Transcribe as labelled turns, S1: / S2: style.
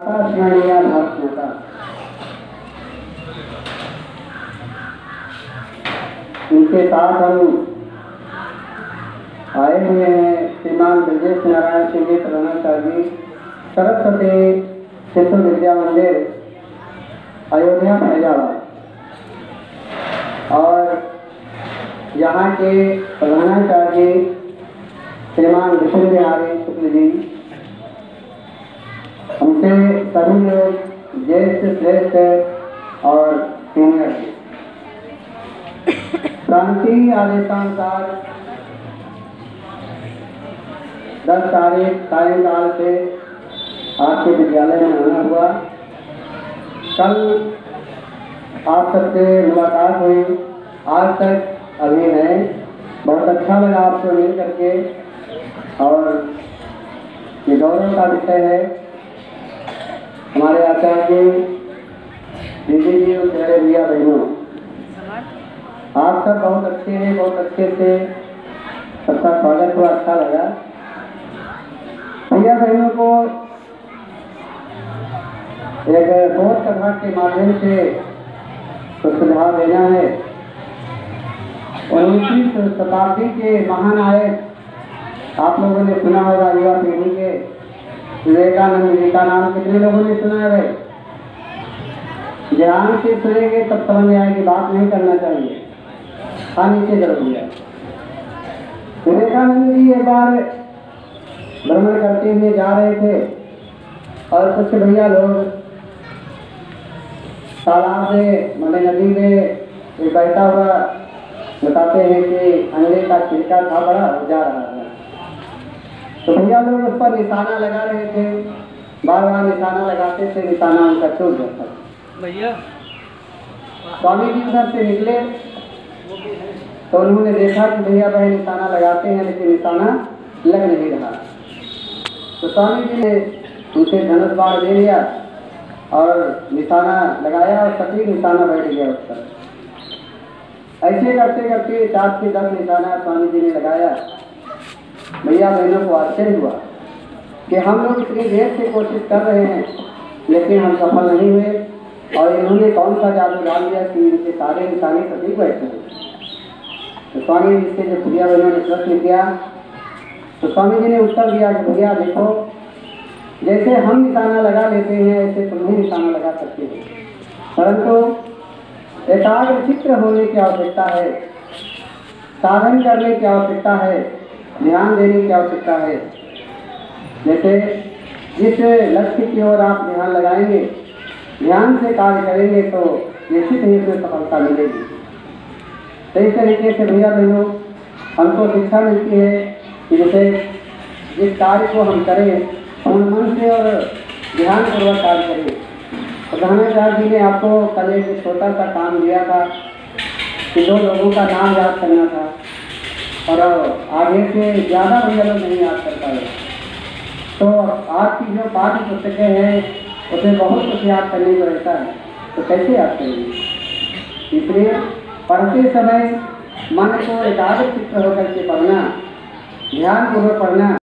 S1: स्मरणीय भाषणता। इनके साथ हम आए हुए हैं श्रीमान ब्रजेश नारायण सिंह जी प्रधानाचार्य सरस्वती शिशु विद्या मंदिर अयोध्या फैजाबाद, और यहाँ के प्रधानाचार्य श्रीमान विष्णु बिहारी शुक्ल जी, हमसे सभी लोग ज्येष्ठ श्रेष्ठ और सीनियर क्रांति आदेशानुसार 10 तारीख सायंकाल से आपके विद्यालय में आना हुआ। कल आप सबसे मुलाकात हुई, आज तक अभी है। बहुत अच्छा लगा आपसे मिल करके, और ये गौरव का विषय है। हमारे आचार्य दीदी जी और प्यारे भैया बहनों, आप सब बहुत अच्छे हैं, बहुत अच्छे से सबका स्वागत हुआ, अच्छा लगा। भैया बहनों को एक बोध कथा के माध्यम से कुछ सुझाव देना है। 19वीं शताब्दी के महानायक आप लोगों ने सुना होगा, युवा पीढ़ी के विवेकानंद जी का नाम कितने लोगों ने सुना है भाई? ध्यान से सुनेंगे तब समझ में आएगी, बात नहीं करना चाहिए। नीचे कर दिया। विवेकानंद जी एक बार भ्रमण करते हुए जा रहे थे, और कुछ भैया लोग तालाब में नदी में एक बहता हुआ बताते हैं कि अंडे का छिलका था बड़ा, जा रहा था। तो भैया लोग उस पर निशाना लगा रहे थे, बार बार निशाना लगाते थे, निशाना उनका छूट जाता था। भैया स्वामी जी उधर से निकले तो उन्होंने देखा कि भैया भाई निशाना लगाते हैं लेकिन निशाना लग नहीं रहा। तो स्वामी जी ने उनसे धनुष बाण ले लिया और निशाना लगाया, और सटीक निशाना बैठ गया उस पर। ऐसे करते करते 4 से 10 निशाना स्वामी जी ने लगाया। भैया बहनों को आश्चर्य हुआ कि हम लोग इतनी देर से कोशिश कर रहे हैं लेकिन हम सफल नहीं हुए, और इन्होंने कौन सा जादू डाल दिया कि इनके सारे निशाने सटीक बैठे हैं। तो स्वामी जी से जब भैया बहनों ने प्रश्न किया तो स्वामी जी ने उत्तर दिया कि भैया देखो, जैसे हम निशाना लगा लेते हैं ऐसे तुम भी निशाना लगा सकते हो, परंतु एकाग्र चित्र होने की आवश्यकता है, साधन करने की आवश्यकता है, ध्यान देने की आवश्यकता है। जैसे जिस लक्ष्य की ओर आप ध्यान लगाएंगे, ध्यान से कार्य करेंगे तो निश्चित ही उसमें सफलता मिलेगी। तो इस तरीके से भैया बहनों हमको शिक्षा मिलती है कि जैसे जिस कार्य को हम करें पूर्ण मन से और ध्यान पूर्वक कार्य करें। प्रधानाचार्य जी ने आपको कल एक छोटा सा काम दिया था कि 2 लोगों का नाम याद करना था, और आगे से ज़्यादा भैया लोग नहीं याद कर पाए। तो आज की जो पाठ्य पुस्तकें हैं उसमें बहुत कुछ याद करने को रहता है, तो कैसे याद करेंगे? इसलिए पढ़ते समय मन को एकाग्र चित्त होकर के पढ़ना, ध्यान पूर्वक पढ़ना।